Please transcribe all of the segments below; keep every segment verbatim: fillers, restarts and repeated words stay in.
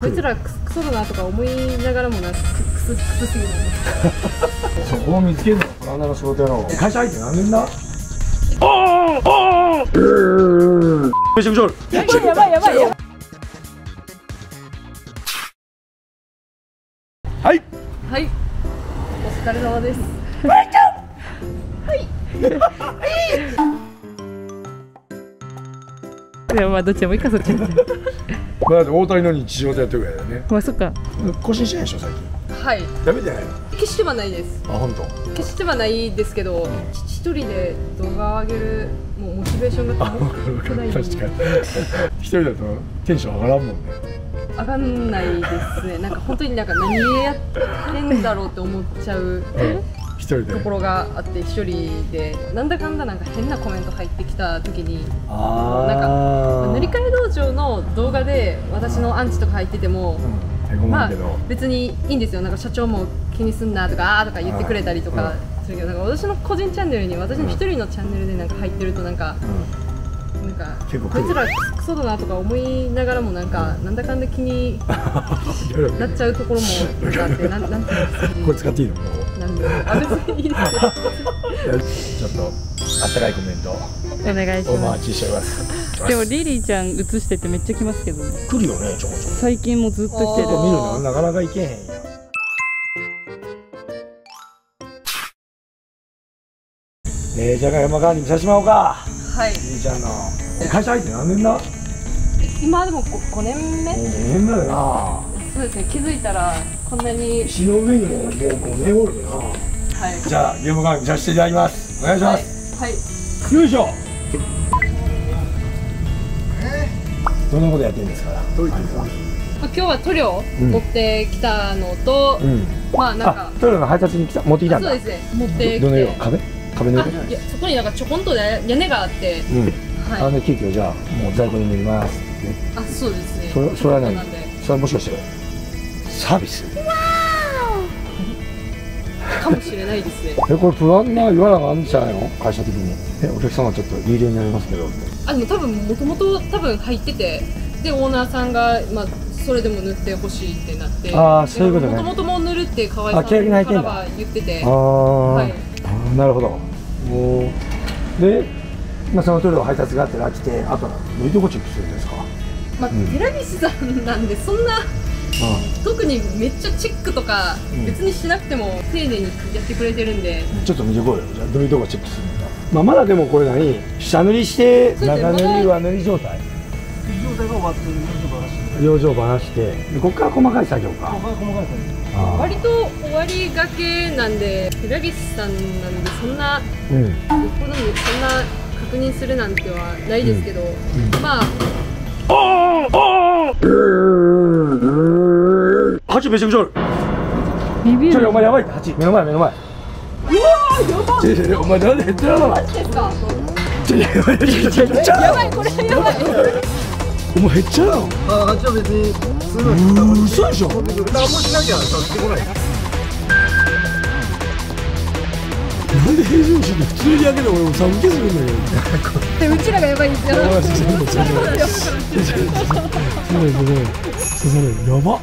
こいつらクソだなとか思いながらもなんかクスクスすぎるそこを見つけるのこの女の仕事やろう。会社入って何年だ。ああああめちゃくちゃある。 やばいやばいやばいやばい。 はいはいお疲れ様です。いやまあどっちでもいいかそっち。 まあ大谷の日常でやってるぐらいだよね。 まあそっか。 更新してないでしょ最近。 はい。 やめてないの。 決してはないです。 あ本当。 決してはないですけど、一人で動画を上げるもうモチベーションが高くない。 確かに。一人だとテンション上がらんもんね。 上がんないですね。なんか本当になんか何やってんだろうって思っちゃう。 一人でところがあって一人でなんだかんだなんか変なコメント入ってきた時にあなんか塗り替え道場の動画で私のアンチとか入ってても、うん、まあ別にいいんですよ。なんか社長も気にすんなとかあーとか言ってくれたりとかするけど、なんか私の個人チャンネルに私の一人のチャンネルでなんか入ってるとなんか、うん、なんかこいつらクソだなとか思いながらもなんか、うん、なんだかんだ気になっちゃうところもあってなんなんていうんですか。 これ使っていいの？ あ別にいいですよ。 ちょっとあったかいコメントお願いします。 お待ちしております。 でもリリーちゃん映しててめっちゃ来ますけどね。 来るよねちょこちょこ。 最近もずっと来てて。 見るのなかなかいけへんやん。えー、じゃが山川に見させてもらおうか。はい。リリーちゃんの会社入って何年だ？ 今でもごねんめ。 ごねんめだな。 そうですね。気づいたらこんなに石の上にももうごねんおるな。はい。じゃあ山川に見させていただきます。お願いします。はい。はい、よいしょ。どんなことやってるんですか。どういうことですか。 今日は塗料持ってきたのと、うん、まあなんか塗料の配達に来た持ってきたんだ。 そうですね。持ってきて。 どの色？壁？壁の色？ いやそこになんかちょこんと屋根があって。うん。はい。あの急遽じゃあもう在庫に塗ります。 あそうですね。 それそれは何？それはもしかしてサービス？ かもしれないですね。 えこれプランナー言わなあかんじゃないの会社的に。えお客様ちょっと有料になりますけど。 あでも多分もともと多分入っててでオーナーさんがまあそれでも塗ってほしいってなって。ああそういうことね。もともとも塗るって河合さんからは言ってて。ああ、はい、 あなるほど。もうで、まあその塗料配達があってら来てあとは塗り心地するんですか。 まあ、うん、寺西さんなんでそんな。特にめっちゃチェックとか別にしなくても丁寧にやってくれてるんで、 うん、ちょっと見てこいよ。じゃあどういうとこチェックするんだ。まあまだでもこれ何下塗りして中塗りは塗り状態状態が終わって養生ばらしてここから細かい作業か。細かい作業割と終わりがけなんで寺岸さんなんでそんな、うん、よっぽどにそんな確認するなんてはないですけど、うんうん、まあああああハチめちゃくちゃある。 ビビる。 お前やばいってハチ目の前目の前。うわーやばい。お前なんで減ってるの。マジですか。やばいこれやばい。お前減っちゃうの。あハチは別にすごい。嘘でしょ。何もしなきゃ出てこない。なんで平常心で普通にやけど俺も寒気するんだけど。 でうちらがやばいんですよ。 やば。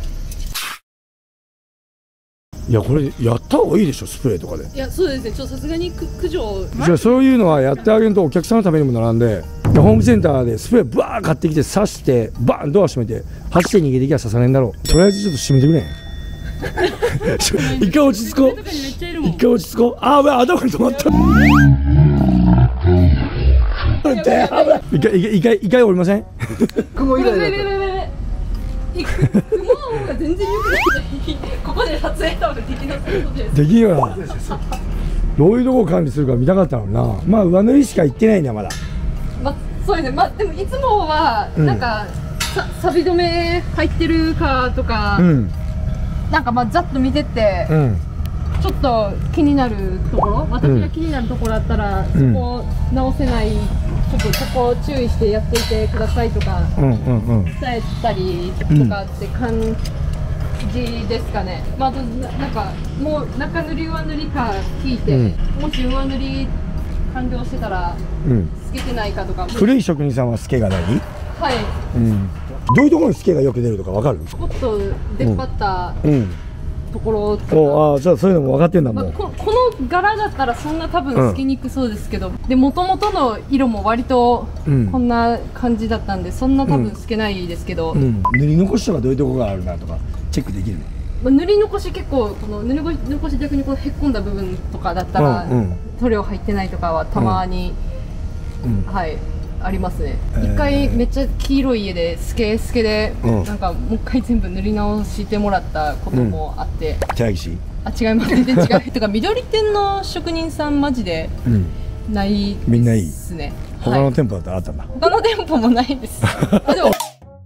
いやこれやった方がいいでしょスプレーとかで。 いやそうですね。ちょっとさすがに駆除。 じゃあそういうのはやってあげるとお客さんのためにもならんで、ホームセンターでスプレーバー買ってきて刺してバーンドア閉めて走って逃げてきゃ刺されんだろう。とりあえずちょっと閉めてくれ。一回落ち着こう。一回落ち着こう。ああ頭に止まった。一回一回一回降りません。 雲以外だ。雲が全然良くない。ここで撮影とかできなさそうです。 できんよな。どういうとこ管理するか見たかったのな。まあ上塗りしか行ってないんだまだ。 まあそうですね。まあでもいつもはなんか、うん、さ錆止め入ってるかとか、うん、なんかまあざっと見てって、うん、ちょっと気になるところ、私が気になるところあったら、うん、そこ直せない。ちょっとここ注意してやっていてくださいとか伝えたりとかって感じですかね。まあなんかもう中塗り上塗りか聞いて、うん、もし上塗り完了してたら透けてないかとか。 古い職人さんは透けがない。 はい。うん。 どういうところにスケがよく出るとかわかる？ もっと出っ張ったところとか、 ああ、じゃあそういうのも分かってんだもん。 この柄だったらそんな多分透けにくそうですけど、でもともとの色も割とこんな感じだったんで、そんな多分透けないですけど、 塗り残しとかどういうところがあるなとかチェックできるの？ 塗り残し結構この塗り残し逆にこのへっこんだ部分とかだったら塗料入ってないとかはたまに、はいありますね。一回めっちゃ黄色い家でスケスケでなんかもう一回全部塗り直してもらったこともあって。 寺岸？ あ、違います。全然違う。とか緑店の職人さんマジでないですね。みんないい。 他の店舗だったらあったんだ。 他の店舗もないです。あ、でも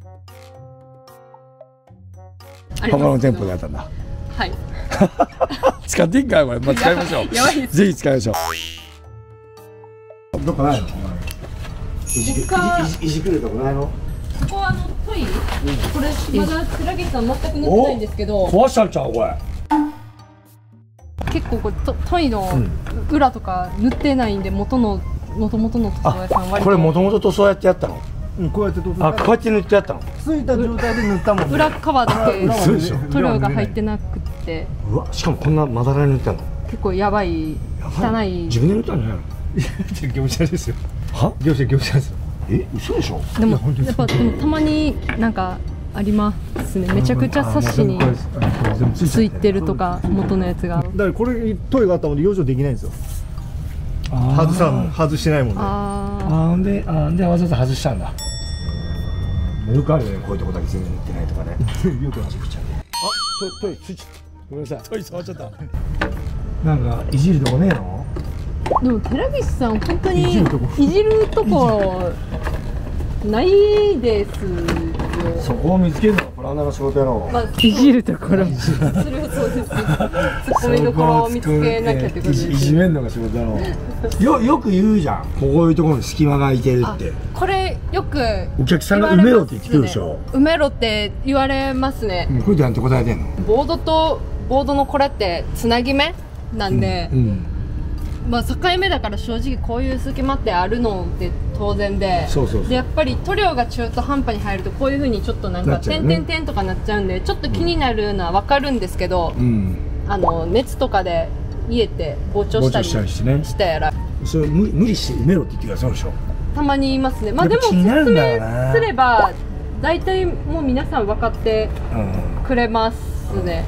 他の店舗であったんだ。 はい。 使っていいかこれ、まあ、使いましょう。 やばいです。 ぜひ使いましょう。どっかないの？いじくるとこないの？ ここはあのトイ、これまだ寺岸さん全く塗ってないんですけど。 壊したんちゃうこれ？ 結構これトトイの裏とか塗ってないんで、元の元々の塗装屋さん割と。 これ元々塗装やってやったの？ うん、こうやって塗った。 あ、こうやって塗ってやったの？ ついた状態で塗ったもんね。 裏側だけ塗料が入ってなくて。 うわ、しかもこんなまだらに塗ってんの？ 結構やばい、汚い。 自分で塗ったんじゃないの？ いや、業者ですよ。 は？ 業者業者ですよ。 え、嘘でしょ？ でもやっぱでもたまになんかありますね。めちゃくちゃサッシについてるとか元のやつが。 だからこれにトイがあったもんで養生できないんですよ。外さん外してないもんで。ああ、んで、あんでわざわざ外したんだ。よくあるよね、こういうとこだけ全然塗ってないとかね。よく話しちゃうね。あ、トイついちゃった。ごめんなさい。トイ触っちゃった。なんかいじるとこねえの？ でも寺岸さん本当にいじるとこないですよ。 そこを見つけるのがプランナーの仕事やろう。 まあ、いじるところ。それはそうです。ツッコミどころを見つけなきゃってことです。 いじめんのが仕事やろう。よよく言うじゃん。こういうところに隙間が空いてるって。 これよくお客さんが埋めろって言ってくるでしょ。 埋めろって言われますね。 これでなんて答えてんの？ ボードとボードのこれってつなぎ目なんで。うんうん、まあ境目だから正直こういう隙間ってあるのって当然で、でやっぱり塗料が中途半端に入るとこういうふうにちょっとなんか点々点とかなっちゃうんで、ちょっと気になるのは分かるんですけど、うん、あの熱とかで冷えて膨張したりしたやら、 それ無理して埋めろって言ってくださいでしょ。たまに言いますね。まあでも説明すれば大体もう皆さん分かってくれますね。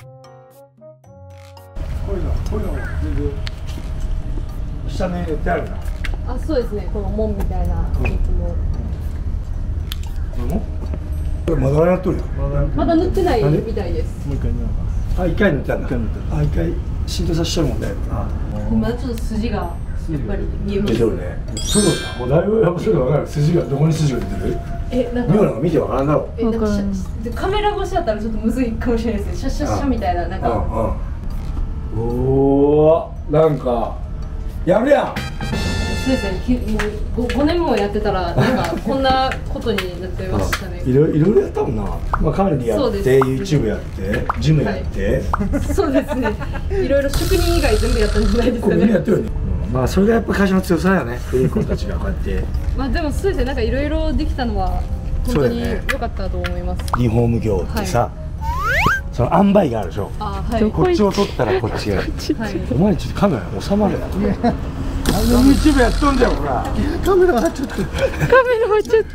こういうのこういうの全部下に塗ってあるな。 あ、そうですね。この門みたいなやつも。 これも？これまだやっとるよ。 まだ塗ってないみたいです。 もう一回塗ります。 あ、一回塗ってあるんだ。あ、一回浸透させちゃうもんね。 まだちょっと筋がやっぱり見えます。 出てるね。そうだ。もうだいぶやっぱそれ分かる。筋がどこに筋が出てる？え、なんか。妙なの見て分からんだろう。 え、なんかカメラ越しだったらちょっとむずいかもしれないですね。シャッシャッシャみたいななんか。 おお、なんかやるやん。 そうですね。もうごねんもやってたらなんかこんなことになってましたね。 いろいろやったもんな。まあ管理やって、YouTube やって、ジムやって。 そうですね。いろいろ職人以外全部やったんじゃないですかね。 みんなやってるよね。まあそれがやっぱ会社の強さだよね。古い子たちがこうやって。 まあでもそうですね。なんかいろいろできたのは本当に良かったと思います。 リフォーム業ってさ。その塩梅があるでしょ。こっちを取ったらこっちが。お前ちょっとカメラ収まるやん。YouTube やっとんじゃんほら。 カメラ入っちゃった。カメラ入っちゃった。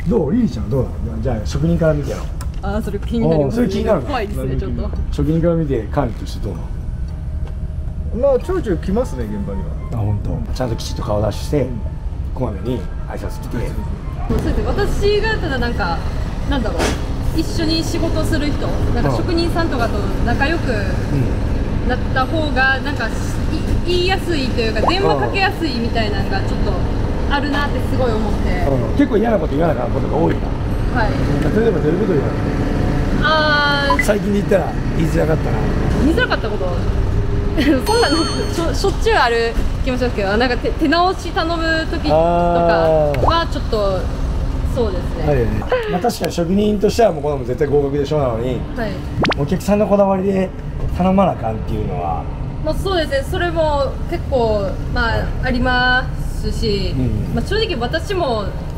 どう？いいじゃん。どうなの？じゃあ職人から見てやろう。 ああ、それ気になる。 それ気になる。 怖いですねちょっと。 職人から見て管理としてどうなの？まあちょいちょい来ますね現場には。 あ、本当。ちゃんときちっと顔出してこまめに挨拶来て。 そうですね。私がただなんかなんだろう。一緒に仕事する人、なんか職人さんとかと仲良くなった方がなんか言いやすいというか電話かけやすいみたいなのがちょっとあるなってすごい思って、 結構嫌なこと言わなかったことが多いな。はい。例えばどういうこと言わない？ああ。最近で言ったら言いづらかったな。 言いづらかったことそんなのしょっちゅうある気もしますけど、なんか 手, 手直し頼む時とかはちょっと。そうですね。はい、 まあ確かに職人としてはもうこれも絶対合格でしょうなのに、はい、お客さんのこだわりで頼まなあかんっていうのは、 まあそうですね。それも結構まあありますし、うん、まあ正直私も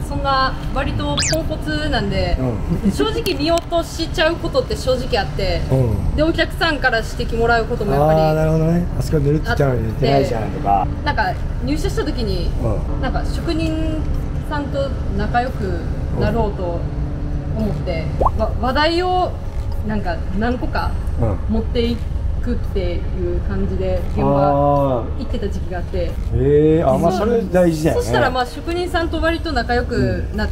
そんな割とポンコツなんで、うん、正直見落としちゃうことって正直あって、うん、でお客さんから指摘もらうこともやっぱり、 ああなるほどね、あそこぬるって言ったのに寝てないじゃんとか、 なんか入社した時に、うん、なんか職人さんと仲良くなろうと思って、うん、わ話題をなんか何個か持っていくっていう感じで現場行ってた時期があって、 えー、あまあそれ大事だよね。 そしたらまあ職人さんと割と仲良くなって、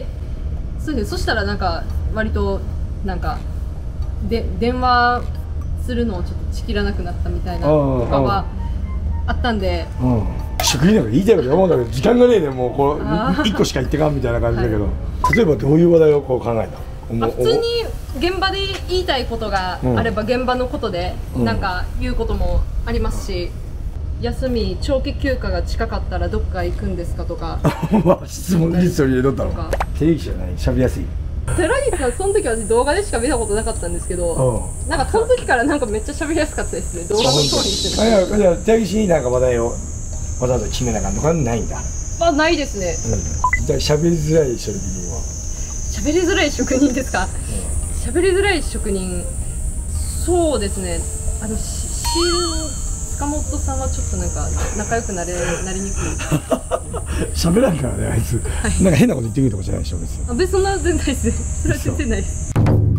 うん、そうです。そしたらなんか割となんかで電話するのをちょっとちきらなくなったみたいなとかはあったんで、うん、 職人なんか言いたいこと思うんだけど時間がねえでもうこういっこしか言ってかんみたいな感じだけど、はい、例えばどういう話題をこう考えた？ まあ普通に現場で言いたいことがあれば現場のことでなんか言うこともありますし、うん、休み長期休暇が近かったらどっか行くんですかとか質問リストに入れとったの。テレビじゃない喋りやすい。 寺岸さんその時は私動画でしか見たことなかったんですけど、うん、なんかその時からなんかめっちゃ喋りやすかったですね、動画の通りにしてる。 いや寺岸になんか話題をわざわざ決めなかんとかないんだ。 まあないですね。 うん、じゃあ喋りづらい職人は喋りづらい職人ですか？喋、うん、りづらい職人、そうですね。あのし塚本さんはちょっとなんか仲良くなれなりにくい。 喋らんからねあいつ、はい、なんか変なこと言ってくるとかじゃないでしょ別に。 あ別にそんな全然ないです。それは全然ないです。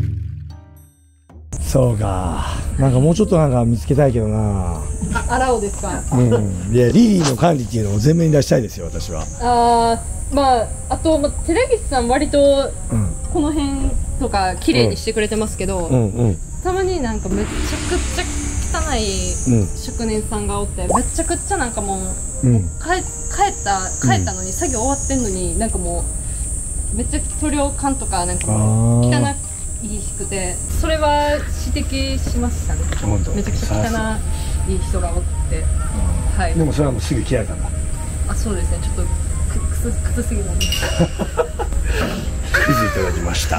そうか、なんかもうちょっとなんか見つけたいけどな。 あ、あらおですか。 うん。でリリーの管理っていうのを前面に出したいですよ私は。 ああ、まああとまあ寺岸さん割とこの辺とか綺麗にしてくれてますけど、うんうんうん、たまになんかめちゃくちゃ汚い職人さんがおって、めちゃくちゃなんかもう、うん、帰, 帰った帰ったのに、うん、作業終わってんのになんかもうめっちゃ塗料感とかなんかもう汚くて、それは指摘しましたね。めちゃくちゃ汚い人がおって、はい。 でもそれはもうすぐ切られたんだ。 あ、そうですね。ちょっとくくすくすすぎたんで。 クイズいただきました。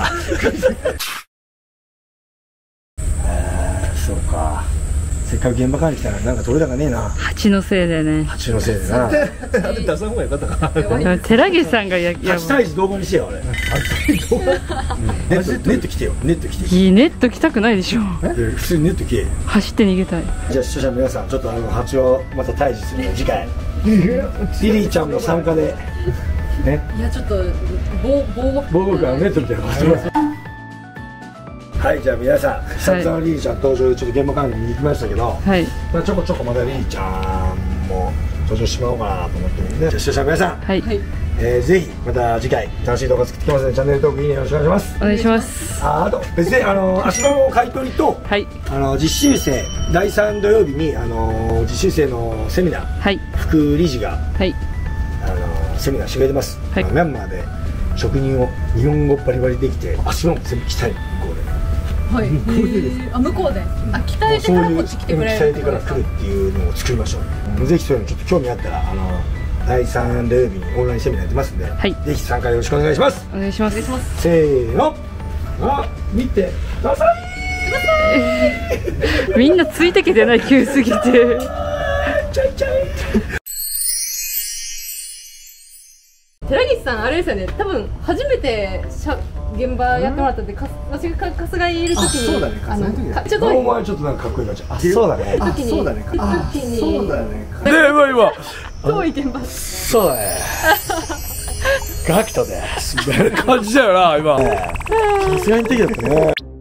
えー、そうか。せっかく現場から来たらなんか取れ高ねえな。 蜂のせいでね。 蜂のせいでな。 あれ出さん方がよかったかな。寺岸さんがや蜂退治動画にしてよ俺。蜂動画。ネット来てよ。ネット来て。 いいネット来たくないでしょ。 普通にネット来て。 走って逃げたい。 じゃあ視聴者の皆さんちょっとあの蜂をまた退治するの次回。リリーちゃんも参加で。ね。いやちょっと防防防護服はネットみたいなのしてます。はい、じゃあ皆さん久々のリリーちゃん登場でちょっと現場管理に行きましたけど、はい、まあちょこちょこまだリリーちゃんも登場しまおうかなと思ってるんで、じゃあ視聴者の皆さん、はい、えー、ぜひまた次回楽しい動画作ってきますのでチャンネル登録いいねよろしくお願いします。 お願いします。 あ、あと別にあの足場の買い取りと、はい、あの実習生だいさん土曜日にあの実習生のセミナー、はい、副理事が、はい、あのセミナーしてくれてます。はい、ミャンマーで職人を日本語バリバリできて足場も全部鍛える向こうで。 はい、向こうであ向こうで、あ鍛えてからこっち来てくれる。 鍛えてから来るっていうのを作りましょう。ぜひそういうのちょっと興味あったらあのだいさん土曜日にオンラインセミナーやってますんで、はい、ぜひ参加よろしくお願いします。 お願いします。 せーの、あ見てください。みんなついてきてない急すぎて。ちゃいちゃい。 寺岸さんあれですよね。多分初めてしゃ現場やってもらったって、か私が春日井いる時に、 そうだね、あのちょっとお前ちょっとなんかかっこいい感じ。あ、そうだね。 時にそうだね。 そうだね。 で、今今遠い現場。 そうだね。ガキトですみたいな感じだよな今。さすがに的だったね。